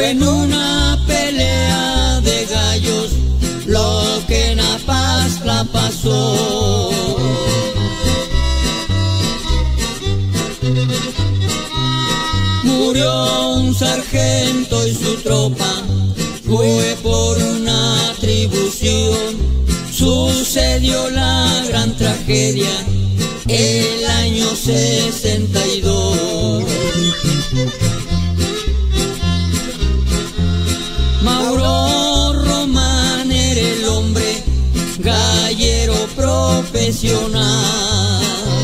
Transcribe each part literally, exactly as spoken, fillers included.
en una pelea de gallos, lo que en Apasla pasó. Murió un sargento y su tropa, fue por una atribución. Sucedió la gran tragedia el año sesenta y dos. Mauro Román era el hombre, gallero profesional.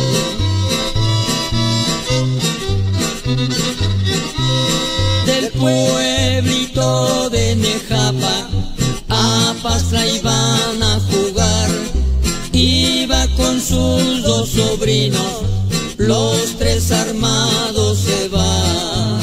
Del pueblito de Nejapa a Apasla iban a jugar. Iba con sus dos sobrinos, los tres armados se van.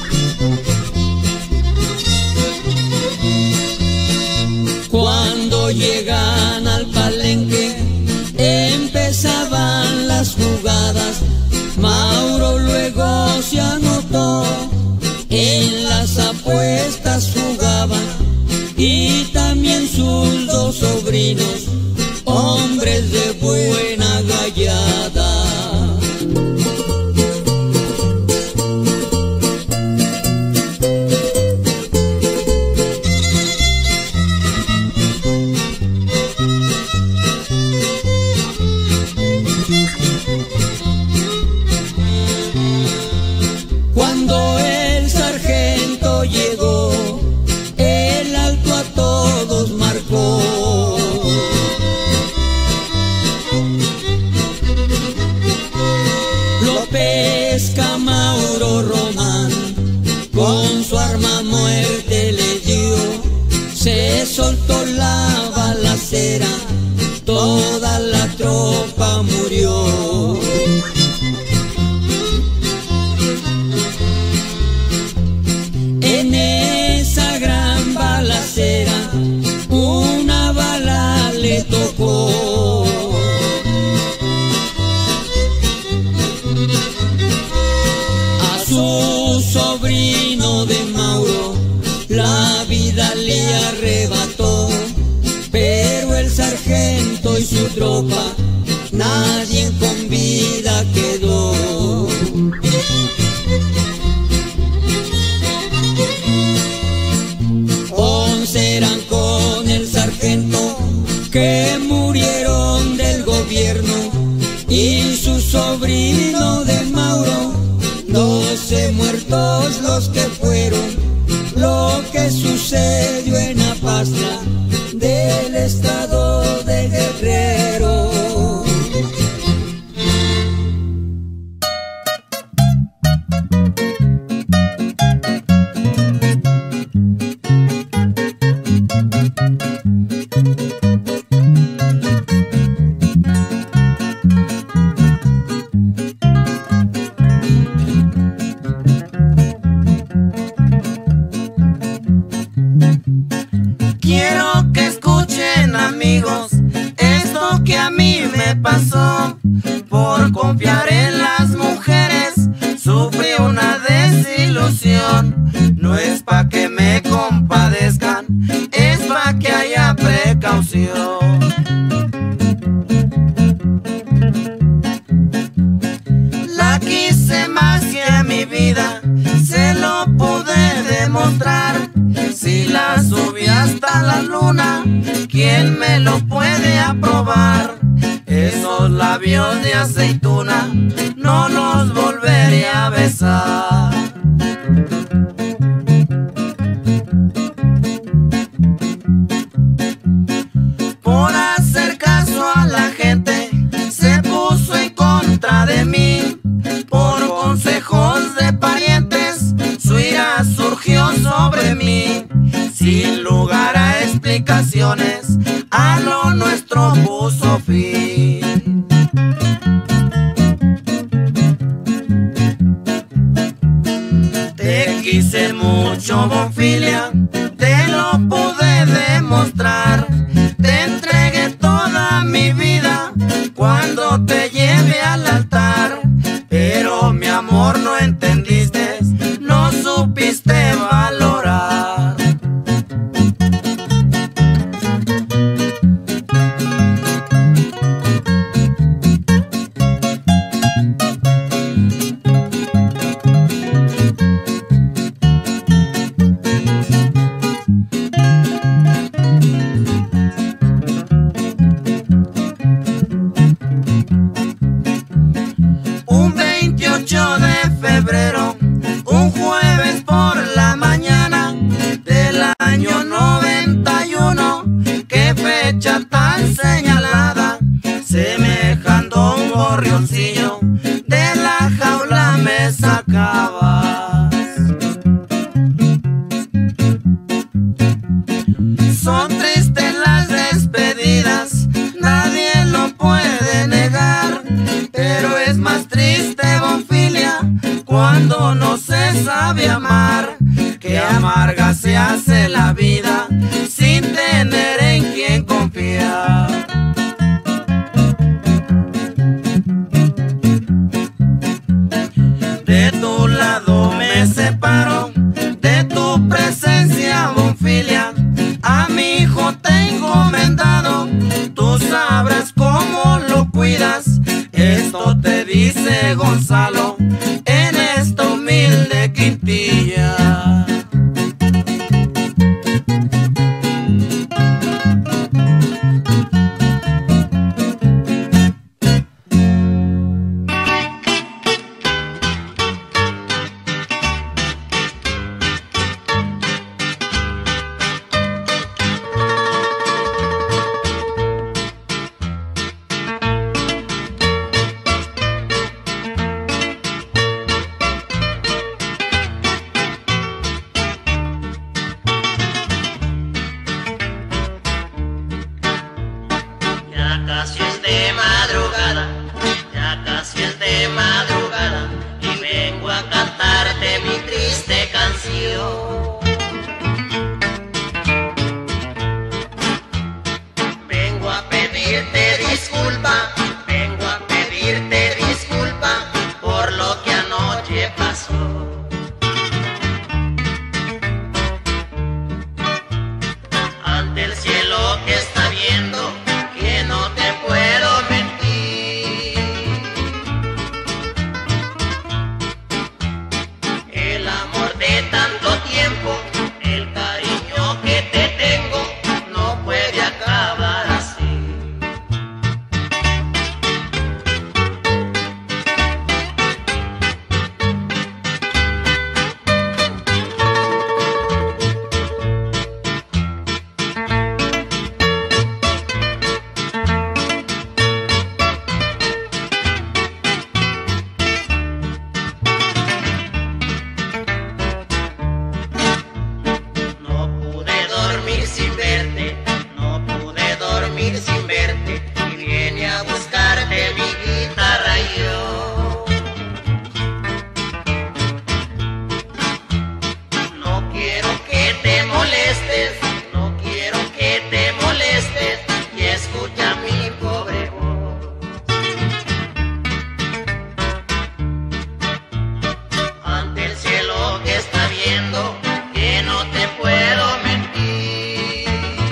Cuando llegan al palenque, empezaban las jugadas. Mauro luego se anotó, en las apuestas jugaba, y también sus dos sobrinos, hombres de buena gallada. Cuando el sargento llegó, el alto a todos marcó. Lo pesca Mauro Román, con su arma muerte le dio. Se soltó la balacera, toda la tropa murió. En esa gran balacera, una bala le tocó. A su sobrino de Mauro la vida le arrebató, pero el sargento y su tropa, nadie con vida quedó. Once eran con el sargento que murieron del gobierno, y su sobrino de Mauro, doce muertos los que fueron. Lo que sucedió en Apasla del estado de Guerrero. Quiero que escuchen, amigos, esto que a mí me pasó. Por confiar en las mujeres sufrí una desilusión. No es pa' que me compadezcan, es pa' que haya precaución. La quise más que a mi vida, se lo pude demostrar. Si la subí hasta la luna, ¿quién me lo puede aprobar? Esos labios de aceituna no los volveré a besar. Por hacer caso a la gente, se puso en contra de mí. Por consejos de parientes, su ira surgió sobre mí. Sin lugar a explicaciones, a lo nuestro puso fin. Te quise mucho, Bonfilia, te lo pude demostrar. Te entregué toda mi vida cuando te llevé al altar. Pero mi amor no entendiste, no supiste valorar. febrero, un jueves por la mañana del año noventa y uno. Qué fecha tan señalada, semejando un gorrioncillo, de la jaula me sacabas. Son tristes las despedidas, nadie lo puede negar, pero es más triste, Bonfilia, cuando no se sabe amar. Que amarga se hace la vida sin tener en quien confiar. De tu lado me separo, de tu presencia, Bonfilia. A mi hijo tengo mendado, tú sabrás cómo lo cuidas. Esto te dice Gonzalo en esta humilde quintilla. Ya casi es de madrugada, ya casi es de madrugada, y vengo a cantarte mi triste canción. Vengo a pedirte disculpa, vengo a pedirte disculpa por lo que anoche pasó. Ante el cielo que está viendo, que no te puedo mentir. El amor de tanto tiempo, el cariño que te tengo, no puede acabar así. No pude dormir sin verte, no pude dormir sin verte, y vine a buscarte mi guitarra y yo. No quiero que te molestes, no quiero que te molestes, y escucha mi pobre voz. Ante el cielo que está viendo, que no te puedo mentir.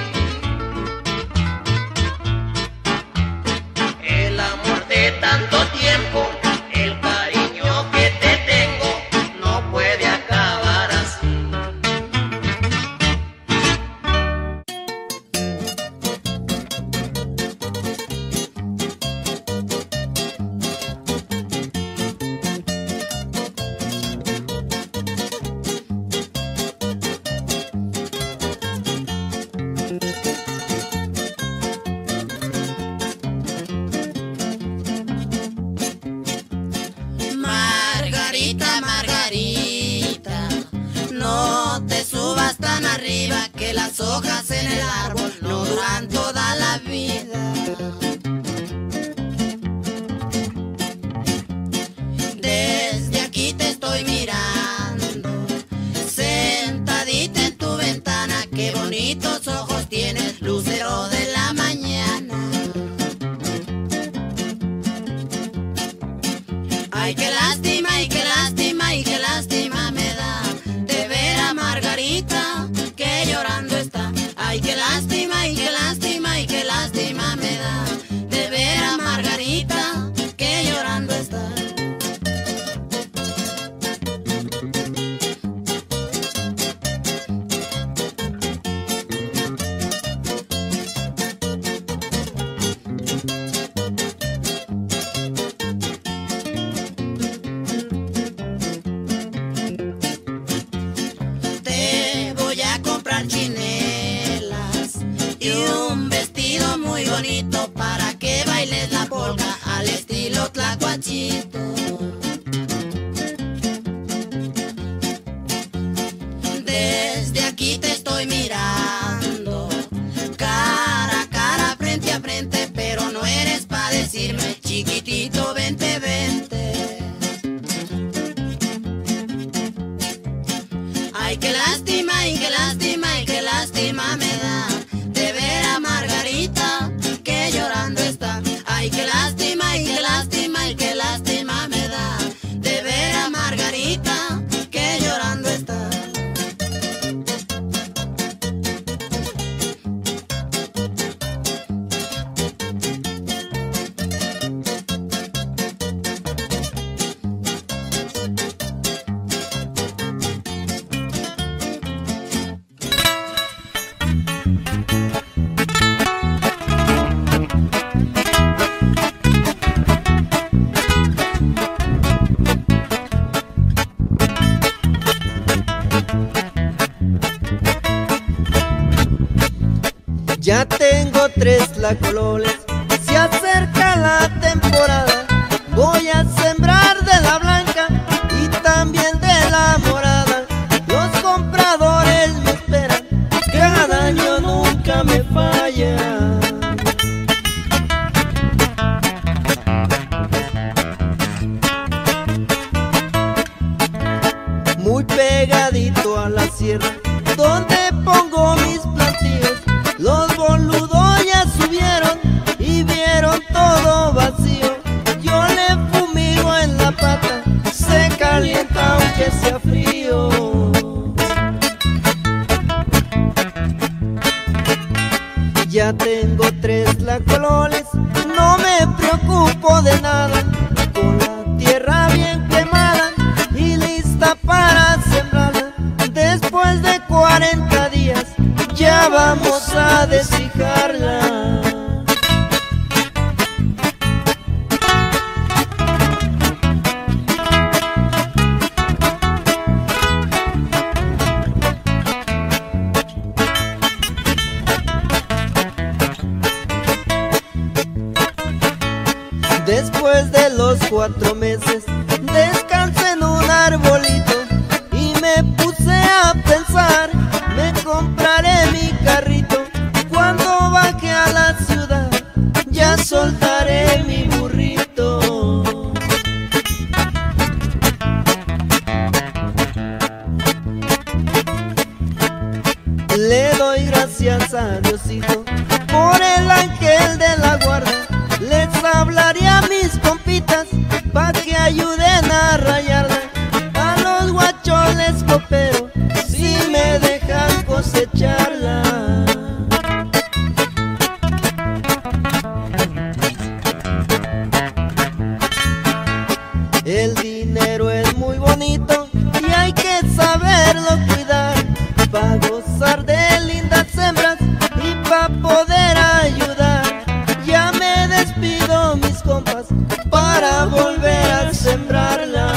El amor de tanto tiempo, el cariño que te tengo, no puede acabar así. Margarita, Margarita, no te subas tan arriba, que las hojas en el árbol no duran toda la vida. Desde aquí te estoy mirando, sentadita en tu ventana, qué bonitos ojos tienes, lucero de la mañana. Ay, qué lástima, ay, qué lástima, ay, qué lástima me da de ver a Margarita que llorando está. Ay, qué lástima, ay, qué lástima, ay, qué lástima me da despacito. Desde aquí te estoy mirando, cara a cara, frente a frente, pero no eres pa' decirme, chiquitito, vente, vente. Ay, qué lástima, ay, qué lástima, ay, qué lástima me da de ver a Margarita que llorando está. Ay, qué lástima, ay, qué lástima, ay, qué lástima me da de ver a Margarita que llorando está. Ya tengo tres tlacualoles, se acerca la temporada. Voy a sembrar de la blanca y también de la morada. Los compradores me esperan, cada año nunca me falla. Muy pegadito a la sierra, donde pongo mis plantíos, los boludos ya subieron y vieron todo vacío. Yo le fumigo en la pata, se calienta aunque sea frío. Ya tengo tres tlacualoles, no me preocupo de nada, con la tierra bien quemada y lista para sembrarla. Después de cuarenta días ya vamos a deshijarla. Después de los cuatro meses descansé en un arbolito y me puse a pensar, me compraré mi carrito. Cuando baje a la ciudad ya soltaré mi burrito. Le doy gracias a Diosito por el ángel de la guarda. Les hablaré a mis compitas pa' que ayuden a rayarla. A los guachos les coopero si me dejan cosecharla. El dinero es muy bonito y hay que saberlo cuidar, pa' gozar de lindas hembras y pa' poder ayudar. Ya me despido, mis compas, para volver a sembrarla.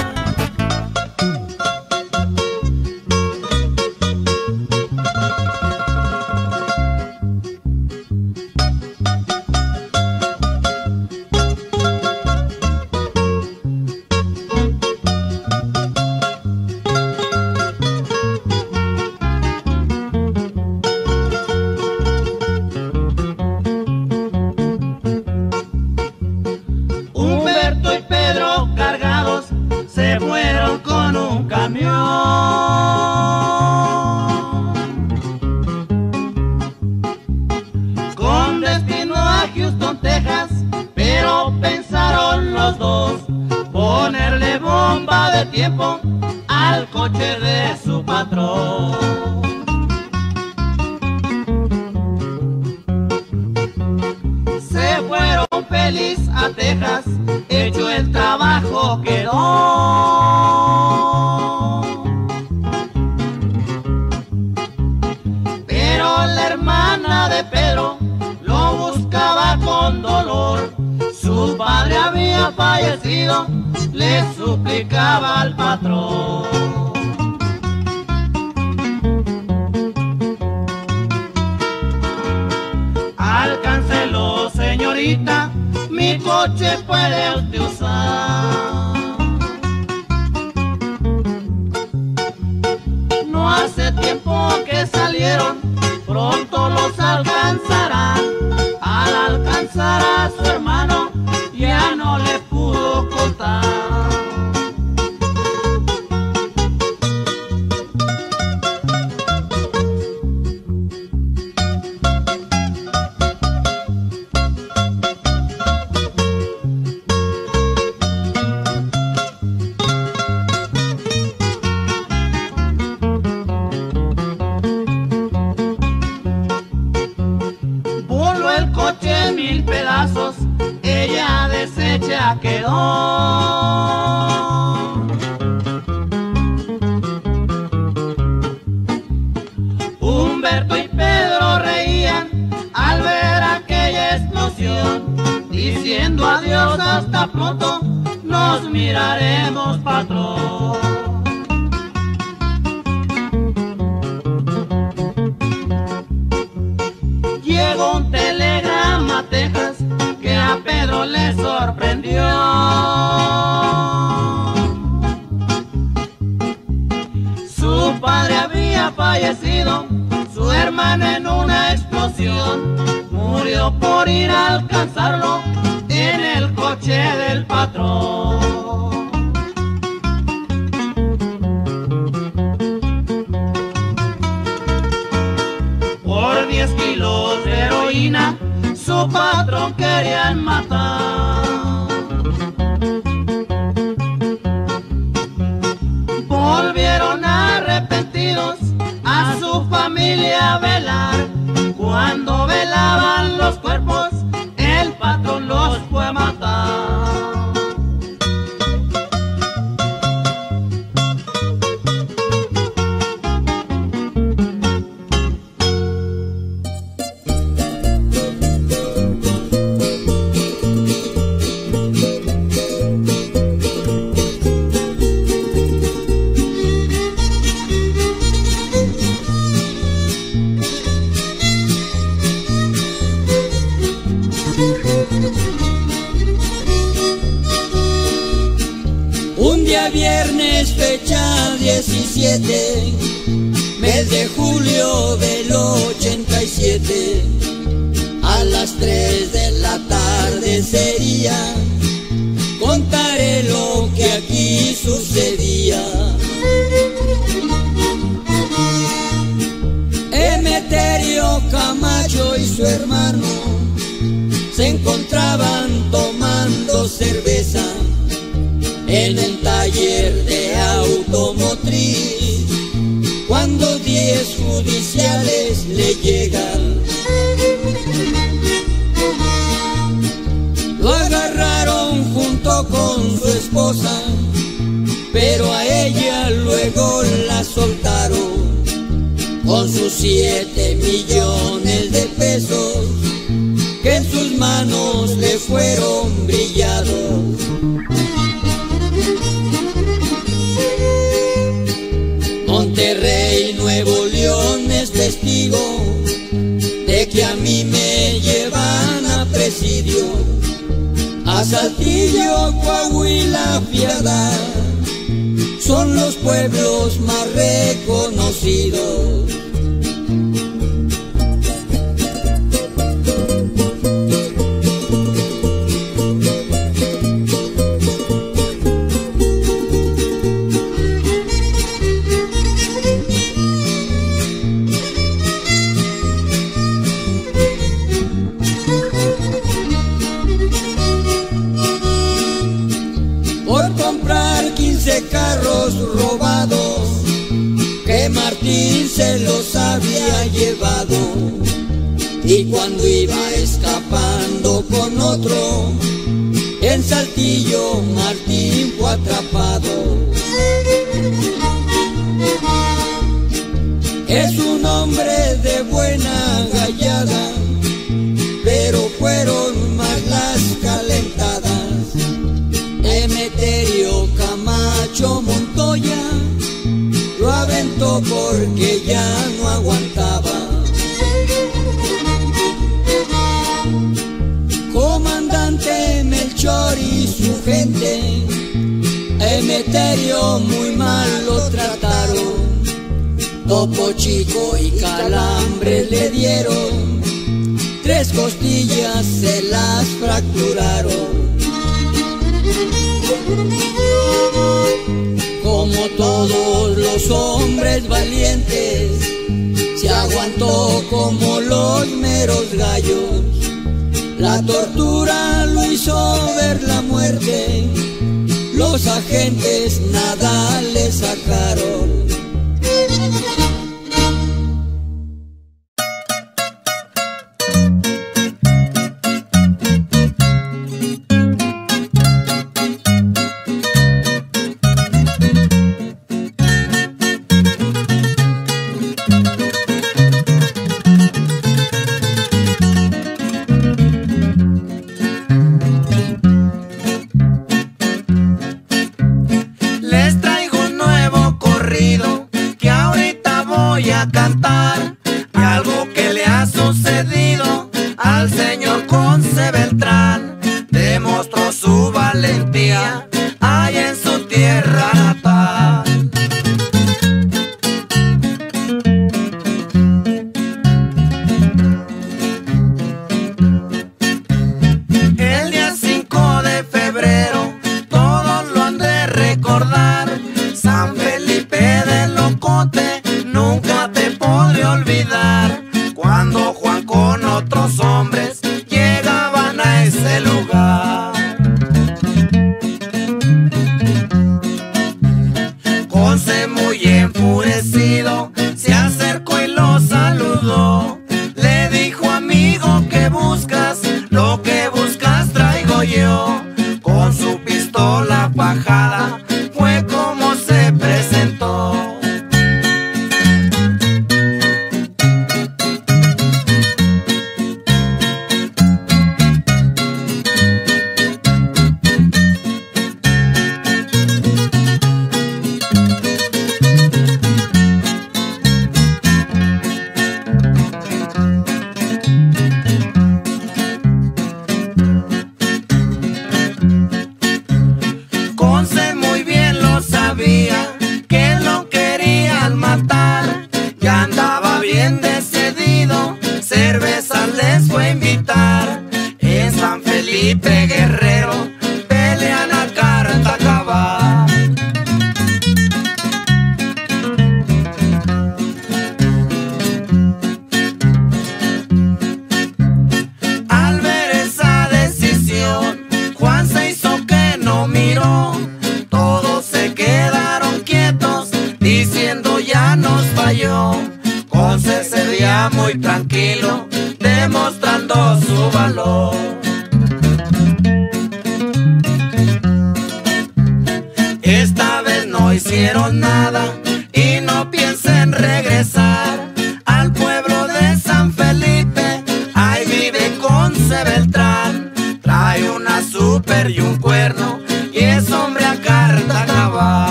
Humberto y Pedro cargados se fueron con un camión. Con destino a Houston, Texas, pero pensaron los dos ponerle bomba de tiempo al coche de su patrón. Se fueron feliz a Texas, hecho el trabajo quedó. Pero la hermana de Pedro lo buscaba con dolor. Su padre había fallecido, le suplicaba al patrón. Alcáncelo, señorita, mi mi coche puede usted usar. No hace tiempo que salieron, pronto los alcanzarán. Al alcanzar a su hermano, ya no le pudo ocultar. Ella deshecha quedó. Humberto y Pedro reían al ver aquella explosión, diciendo adiós, hasta pronto, nos miraremos, patrón. Llegó un telegrama a Texas que a Pedro le sorprendió. Su padre había fallecido, su hermana en una explosión, murió por ir a alcanzarlo en el coche del patrón. Por diez kilos de heroína su patrón querían matar. Volvieron arrepentidos a su familia a velar. Cuando velaban los cuerpos, el patrón los fue a matar. Un día viernes, fecha diecisiete, mes de julio del ochenta y siete, a las tres de la tarde sería, contaré lo que aquí sucedía. Emeterio Camacho y su hermano se encontraban tomando cerveza en el taller de automotriz, cuando diez judiciales le llegan. Lo agarraron junto con su esposa, pero a ella luego la soltaron con sus siete millones de pesos que en sus manos le fueron brillados. Monterrey, Nuevo León es testigo de que a mí me llevan a presidio. A Saltillo, Coahuila, Piedad son los pueblos más reconocidos. Carros robados que Martín se los había llevado, y cuando iba escapando con otro, en Saltillo Martín fue atrapado. Es un hombre de buena gallada, pero fueron más las calentadas. Emeterio Camacho Montoya lo aventó porque ya no aguantaba. Comandante, Emeterio muy mal lo trataron, Topo Chico y Calambre le dieron, tres costillas se las fracturaron. Como todos los hombres valientes, se aguantó como los meros gallos. La tortura lo hizo ver la muerte, los agentes nada le sacaron.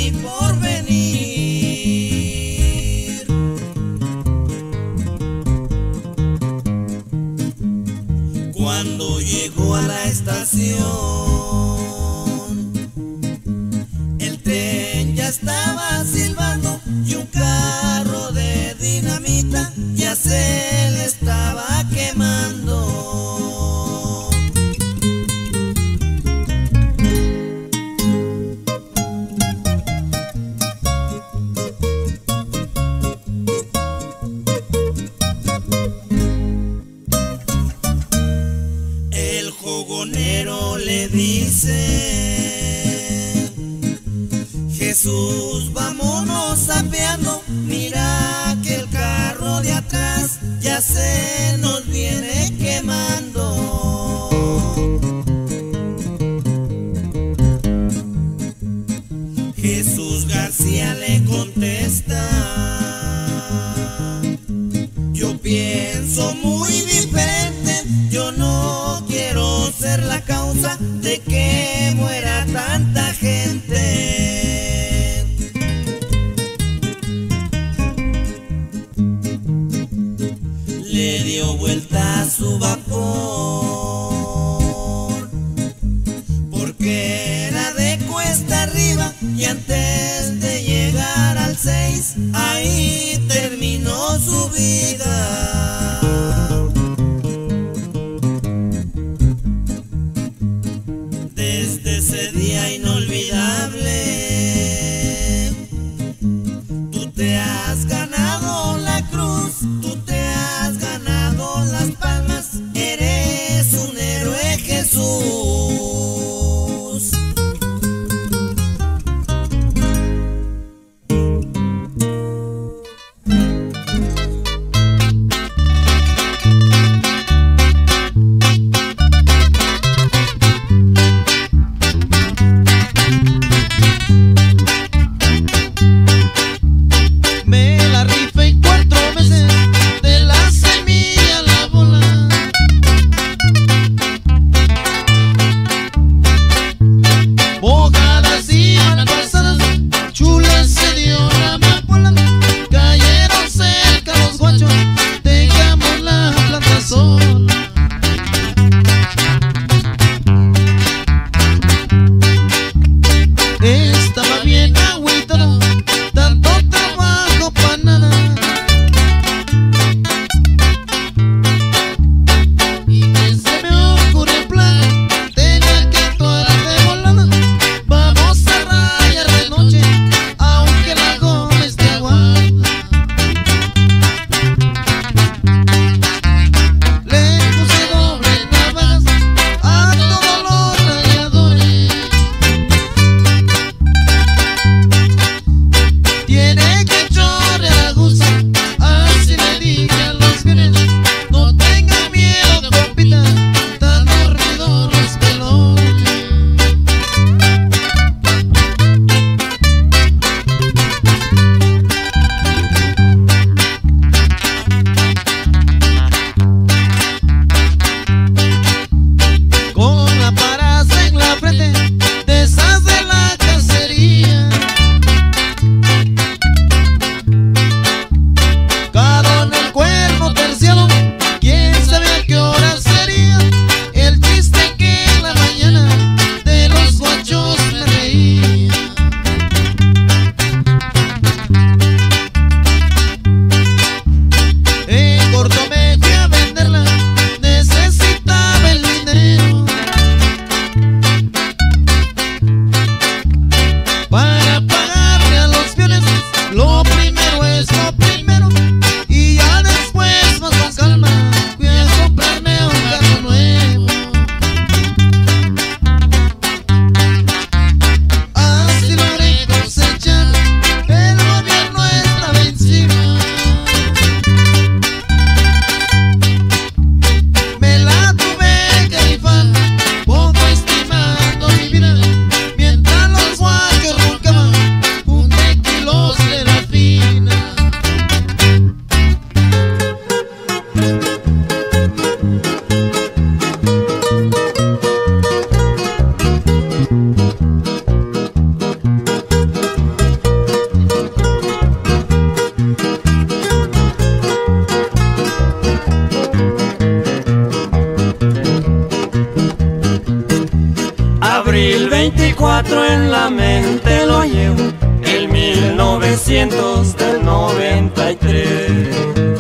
porvenir. Cuando llegó a la estación, el tren ya estaba silbando y un carro de dinamita ya se le estaba quemando. El fogonero le dice: Jesús, vámonos apeando, mira que el carro de atrás ya se nos viene quemando. Jesús García le contesta: yo pienso muy diferente, yo no quiero ser la causa de que muera tanta gente. Le dio vuelta a su vapor, porque era de cuesta arriba y antes de llegar al seis, ahí terminó su vida. Desde ese día inolvidable, tú te has ganado la cruz, tú te has ganado las palmas, eres un héroe, Jesús. cuatro en la mente lo llevo, el mil novecientos del noventa y tres.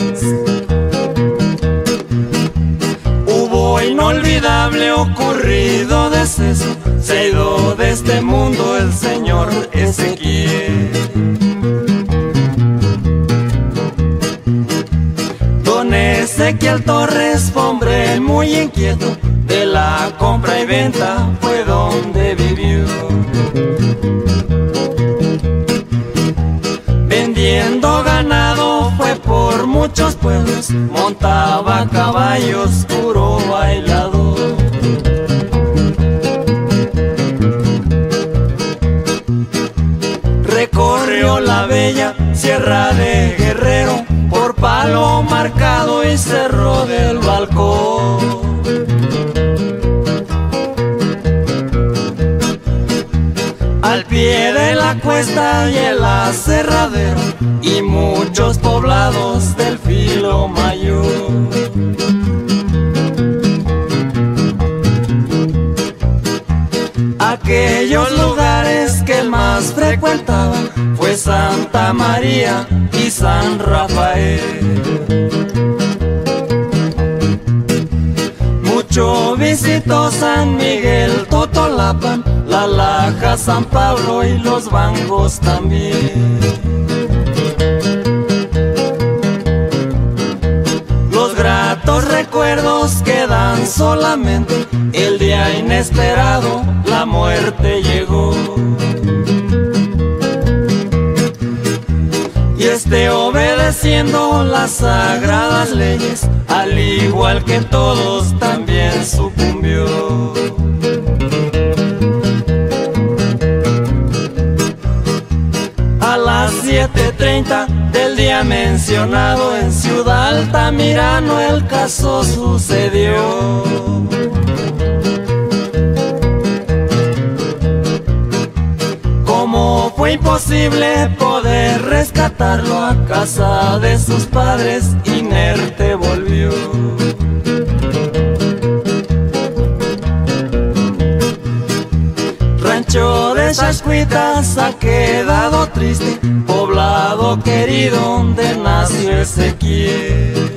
Hubo inolvidable ocurrido deceso, se ha ido de este mundo el señor Ezequiel. Don Ezequiel Torres fue hombre muy inquieto, de la compra y venta fue donde vivió. Vendiendo ganado fue por muchos pueblos, montaba caballos, puro bailador. Recorrió la bella Sierra de Guerrero, por Palo Marcado y Cerro del Balcón. Al pie de la cuesta y el aserradero, y muchos poblados del Filo Mayor. Aquellos lugares que más frecuentaba fue Santa María y San Rafael. Mucho visitó San Miguel, Totolapan, La Laja, San Pablo y los Bangos también. Los gratos recuerdos quedan solamente, el día inesperado la muerte llegó. Y este, obedeciendo las sagradas leyes, al igual que todos también sucumbió. A las siete treinta del día mencionado, en Ciudad Altamirano el caso sucedió. Como fue imposible poder rescatarlo, a casa de sus padres inerte volvió. Rancho de Xaxcuitas ha quedado triste, poblado querido donde nació Ezequiel.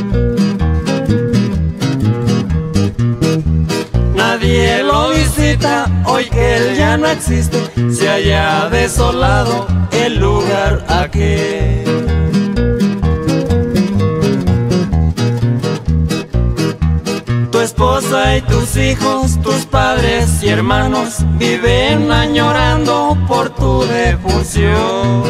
Nadie lo visita hoy que él ya no existe, se halla desolado el lugar aquel. Tu esposa y tus hijos, tus padres y hermanos viven añorando por tu defunción.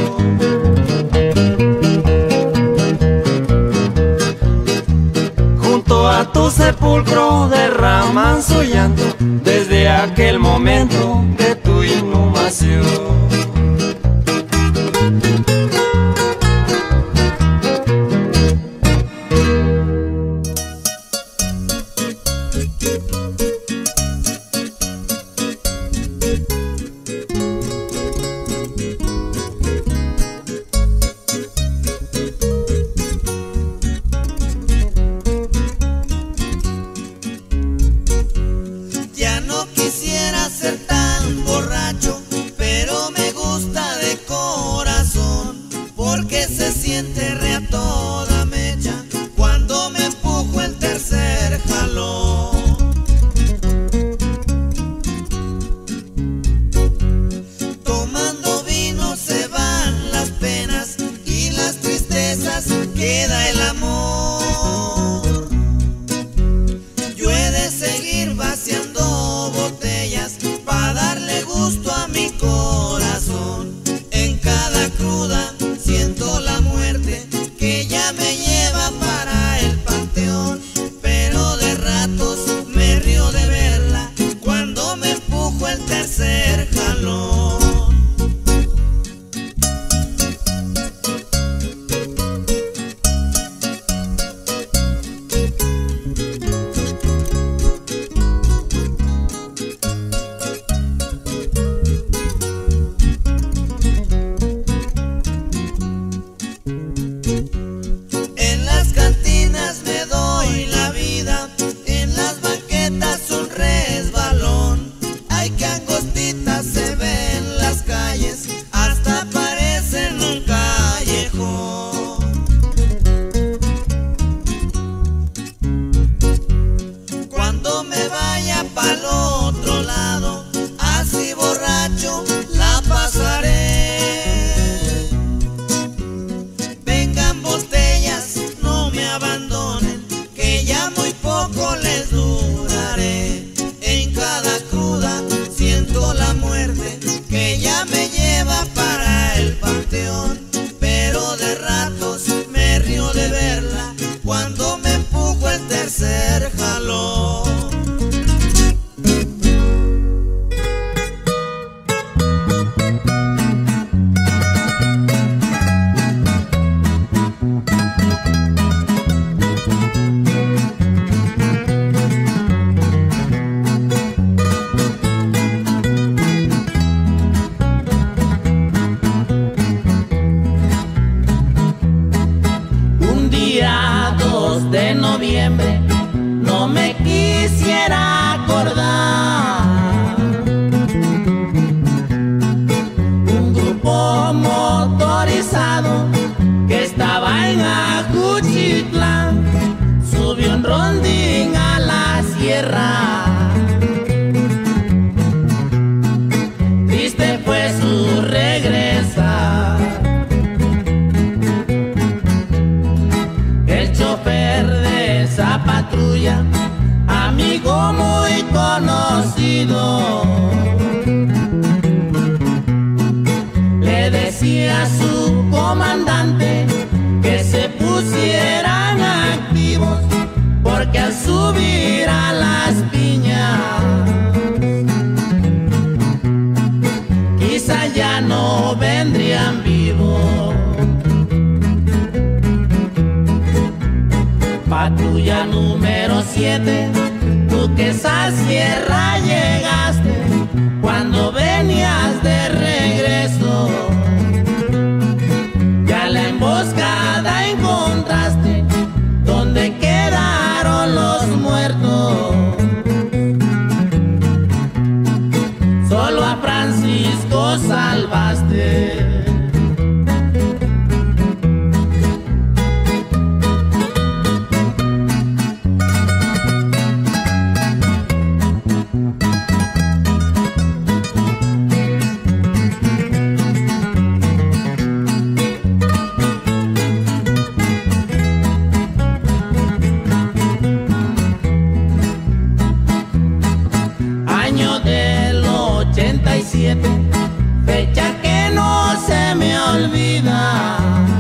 Junto a tu sepulcro derraman su llanto desde aquel momento de tu inhumación. Ya no quisiera ser tan borracho, pero me gusta septiembre no me quisiera acordar. Un grupo motorizado que estaba en Ajuchitlán subió un rondín a la sierra. Triste fue su regresar. El chofer de esa patrulla, amigo muy conocido, le decía a su comandante que se pusieran activos, porque al subir a las piñas quizá ya no vendrían vivos. Patrulla número siete, tú que esa sierra llegaste cuando venías de regreso, ya la emboscada encontraste donde quedaron los muertos. Solo a Francisco salvaste. Fecha que no se me olvida,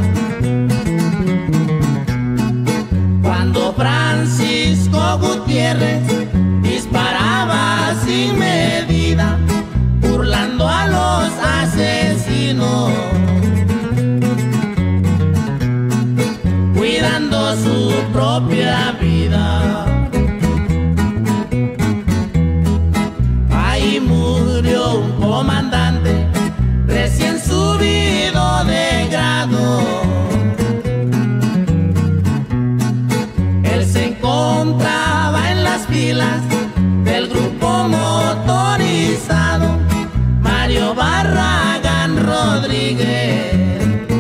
cuando Francisco Gutiérrez disparaba sin medida, burlando a los asesinos, cuidando su propia vida. Ahí murió un comandante recién subido de grado. Él se encontraba en las filas del grupo motorizado Mario Barragán Rodríguez,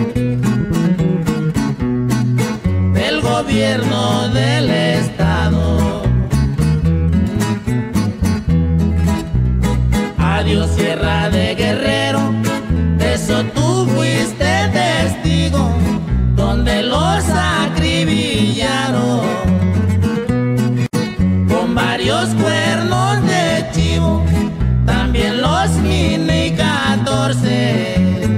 del gobierno del estado. Adiós Sierra de Guerrero, de eso tú fuiste testigo, donde los acribillaron con varios cuernos de chivo, también los mini catorce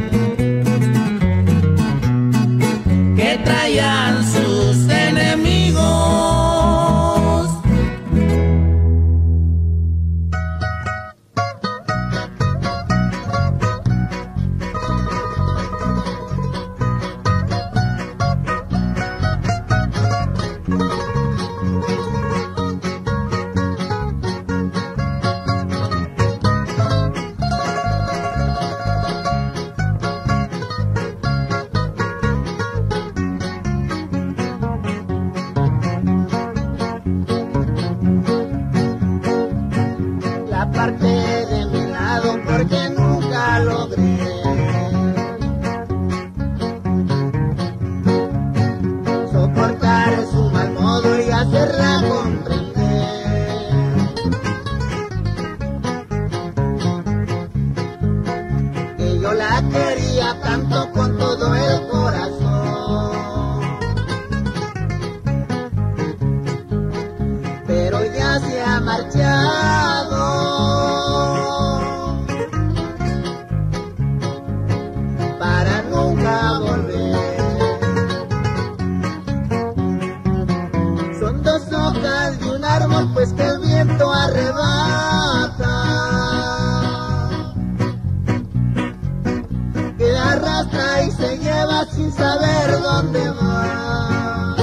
que traían sus enemigos. Sin saber dónde va.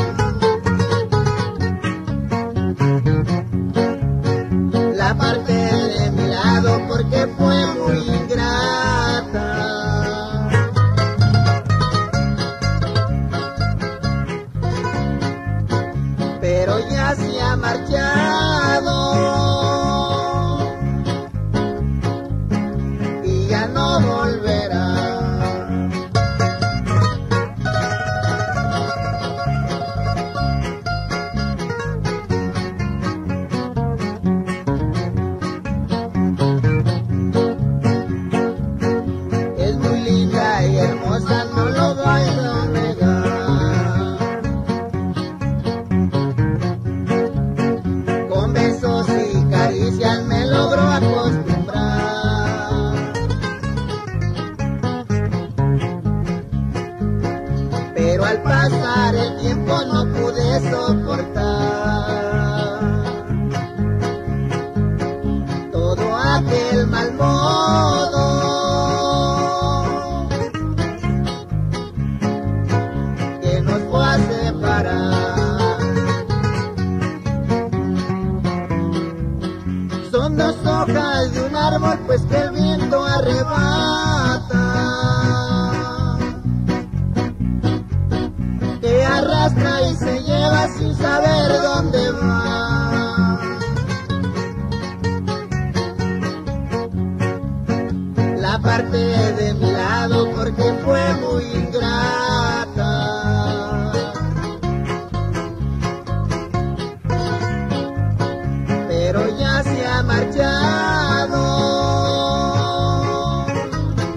La parte de mi lado porque fue muy ingrata. Pero ya ya se ha marchado y ya no volverá. Es muy linda y hermosa, no lo voy a negar. Con besos y caricias me logró acostumbrar, pero al pasar el tiempo no pude soportar todo aquel mal modo que nos fue a separar. Son dos hojas de un árbol pues que el viento arrebata, que arrastra y se lleva sin saber dónde va. La parte de mi lado porque fue muy ingrata, pero ya se ha marchado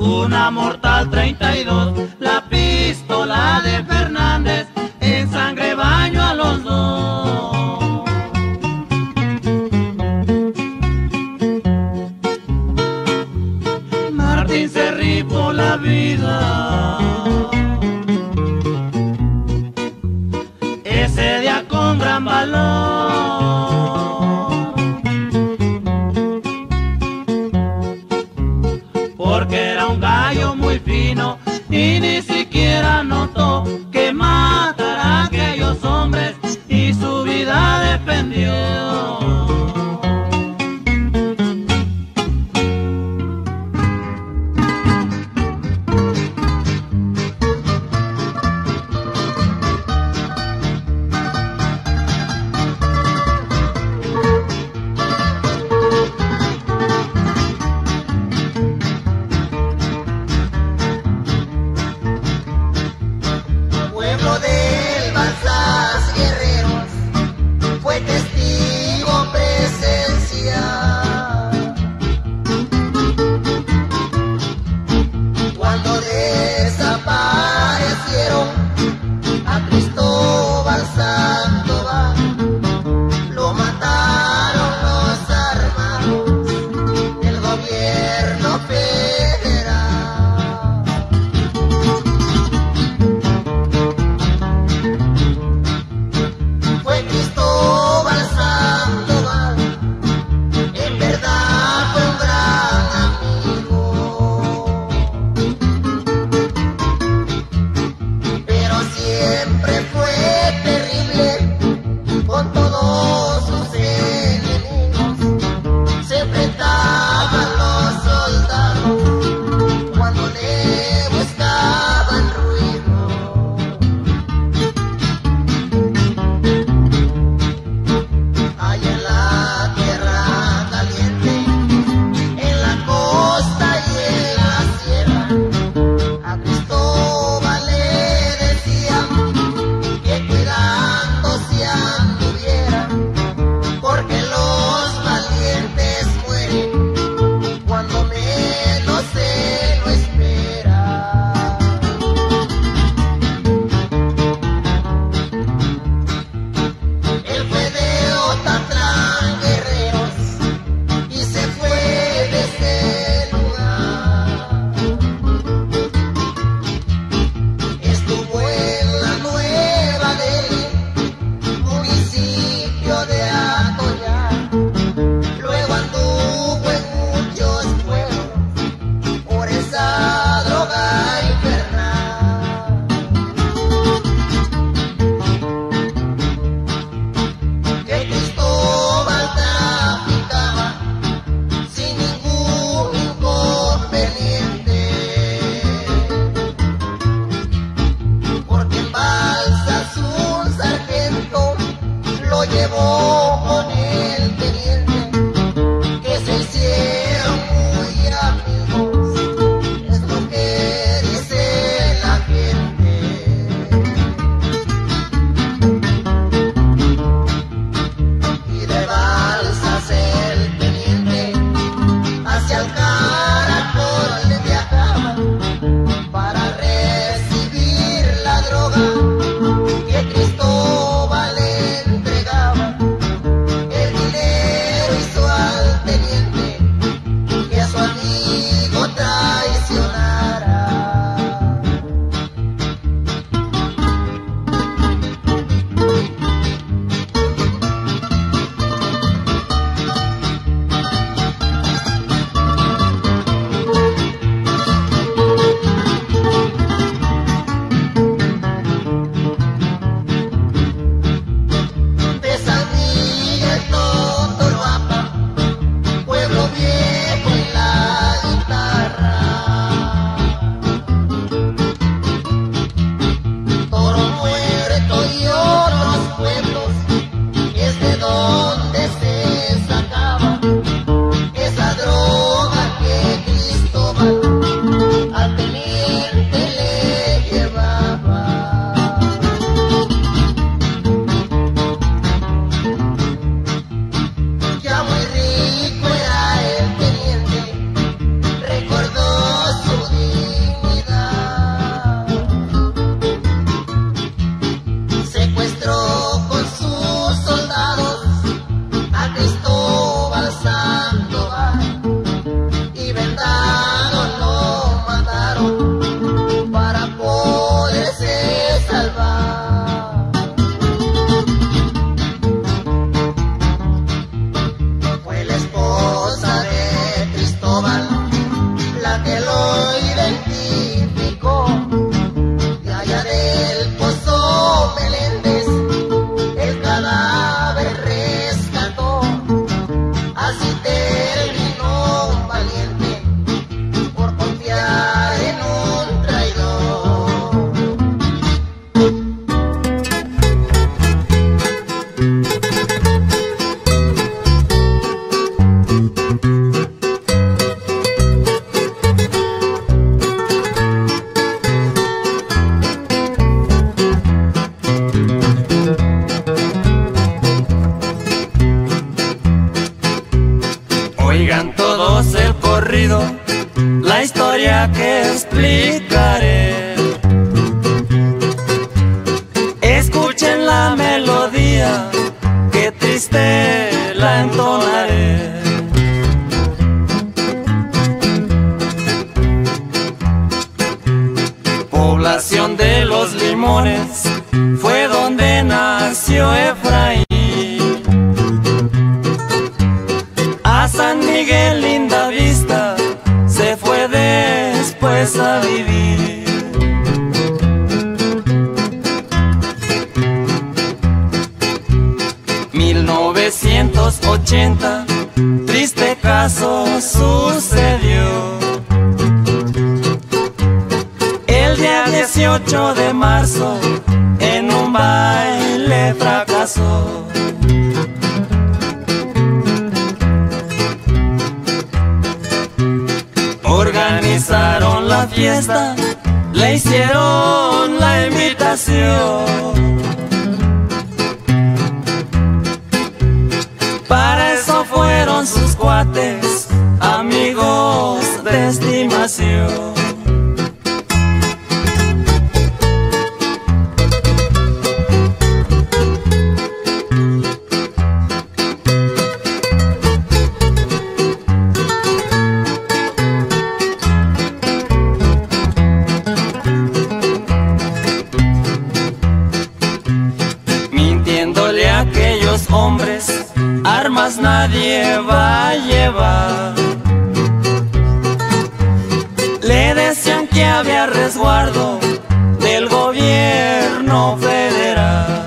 una mortal treinta y dos, la pistola de Fernández, en sangre baño a los dos. Martín se rifó la vida ese día con gran valor, porque era un gallo muy fino y ni siquiera notó que matara a aquellos hombres y su vida defendió. Oigan todos el corrido, la historia que explicaré. Escuchen la melodía, que triste la entonaré. Población de Los Limones fue donde nació Efraín. A San Miguel Linda Vista se fue después a vivir. mil novecientos ochenta, triste caso sucedió. El día dieciocho de marzo en un baile fracasó. Organizaron la fiesta, le hicieron la invitación. Para eso fueron sus cuates, amigos de estimación. Mintiéndole a aquellos hombres, armas nadie va a llevar. Le decían que había resguardo del gobierno federal.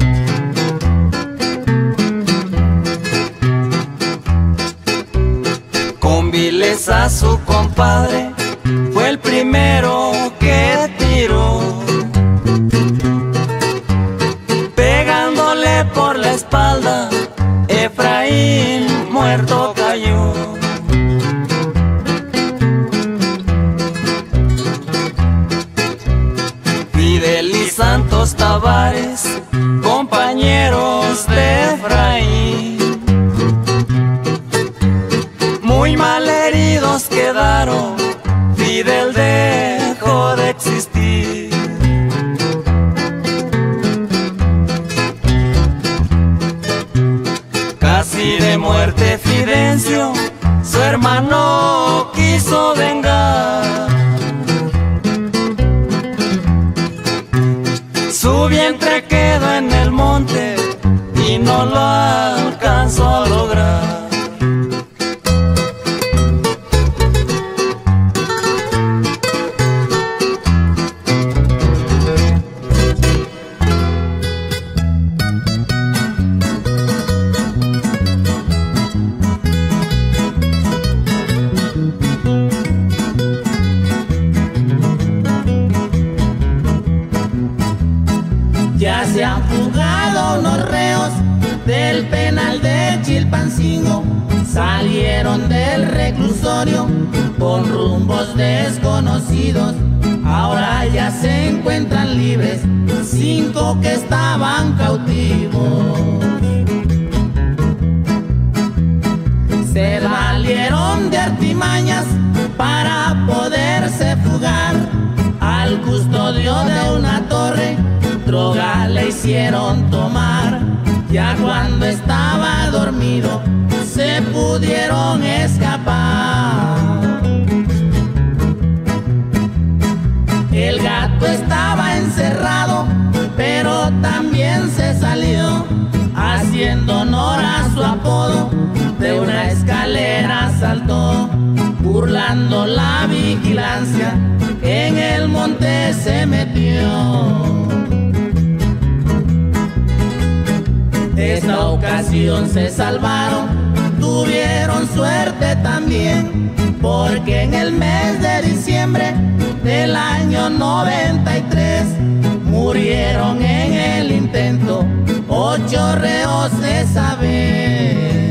Con vileza a su compadre fue el primero que tiró, pegándole por la espalda. Efraín muerto cayó. Fidel y Santos Tavares, compañeros de Efraín, muy mal heridos quedaron. Fidel dejó de existir. Casi de muerte Fidencio, su hermano quiso vengar. Su vientre quedó en el monte y no lo alcanzó a lograr. Ya se han fugado unos reos del penal de Chilpancingo, salieron del reclusorio con rumbos desconocidos. Ahora ya se encuentran libres cinco que estaban cautivos. Se valieron de artimañas para poderse fugar. Al custodio de una torre droga le hicieron tomar. Ya cuando estaba dormido se pudieron escapar. El gato estaba encerrado, pero también se salió, haciendo honor a su apodo. De una escalera saltó, burlando la vigilancia, en el monte se metió. Esta ocasión se salvaron, tuvieron suerte también, porque en el mes de diciembre del año noventa y tres murieron en el intento ocho reos esa vez.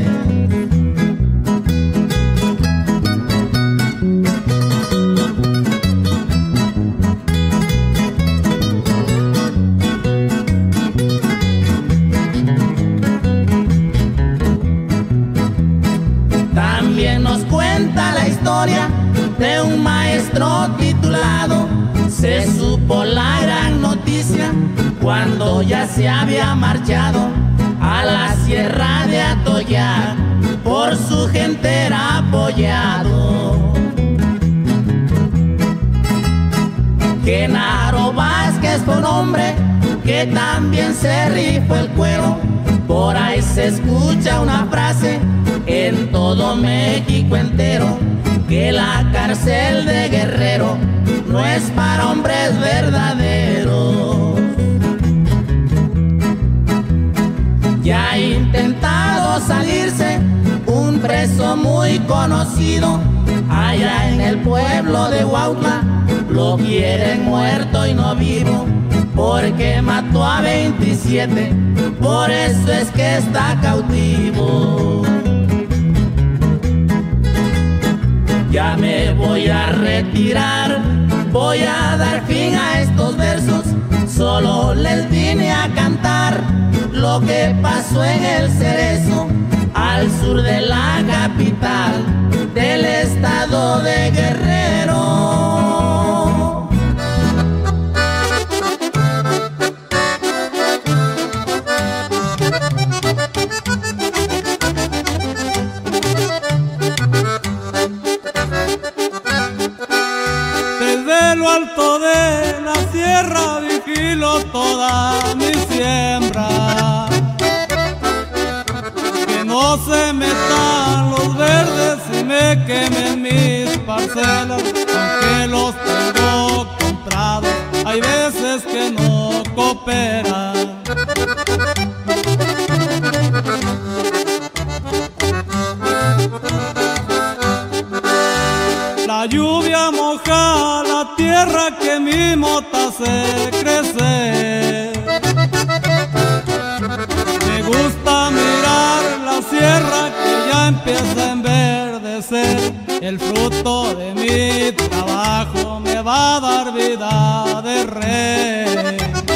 También nos cuenta la historia de un maestro titulado. Se supo la gran noticia cuando ya se había marchado a la sierra de Atoyac, por su gente era apoyado. Genaro Vázquez fue un hombre que también se rifó el cuero. Por ahí se escucha una frase en todo México entero, que la cárcel de Guerrero no es para hombres verdaderos. Ya ha intentado salirse un preso muy conocido allá en el pueblo de Huautla. Lo quieren muerto y no vivo, porque mató a veintisiete, por eso es que está cautivo. Ya me voy a retirar, voy a dar fin a estos versos. Solo les vine a cantar lo que pasó en el Cerezo, al sur de la capital del estado de Guerrero. Desde lo alto de la sierra vigilo toda mi siembra, que no se metan los verdes y me quemen mis parcelas, aunque los tengo comprados, hay veces que no cooperan. La lluvia moja la tierra que mi mota hace crecer. Me gusta mirar la sierra que ya empieza a enverdecer. El fruto de mi trabajo me va a dar vida de rey.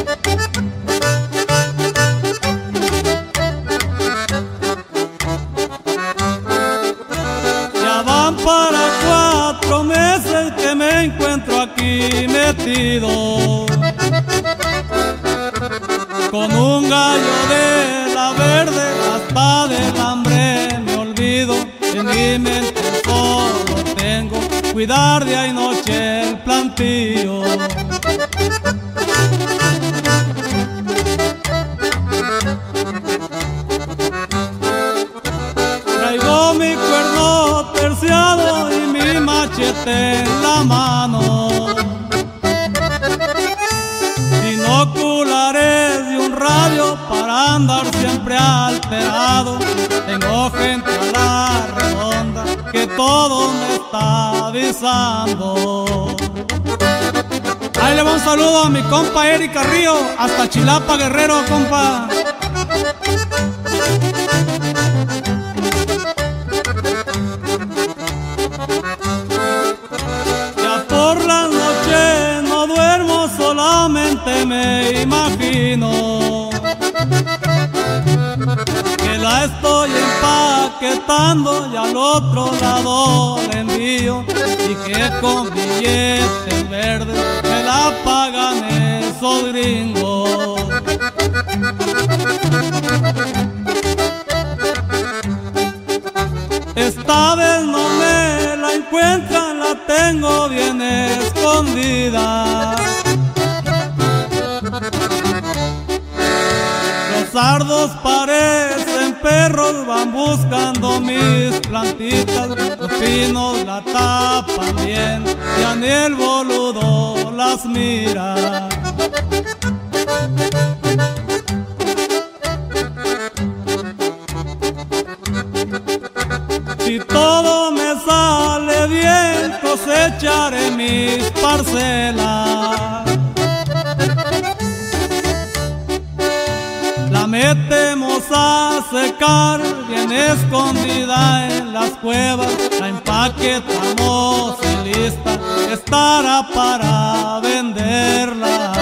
Ya van para cuatro meses que me encuentro aquí metido, con un gallo de la verde, hasta del hambre me olvido. En mi mente solo tengo cuidar día y noche el plantío. Traigo mi cuerno terciado y mi machete en la mano, binoculares y un radio para andar siempre alterado. Tengo gente a la redonda que todo me está avisando. Ahí le va un saludo a mi compa Eric Carrillo, hasta Chilapa, Guerrero, compa. Ya por la noche no duermo, solamente me imagino que la estoy empaquetando y al otro lado la envío, y que con billetes verdes me la pagan esos gringos. Esta vez no me la encuentran, la tengo bien escondida. Los sardos parecen perros, van buscando mis plantitas. Los pinos la tapan bien, ya ni el boludo las mira. Si todo me sale bien, cosecharé mis parcelas. La metemos a secar bien escondida en las cuevas, la empaquetamos y lista estará para venderla.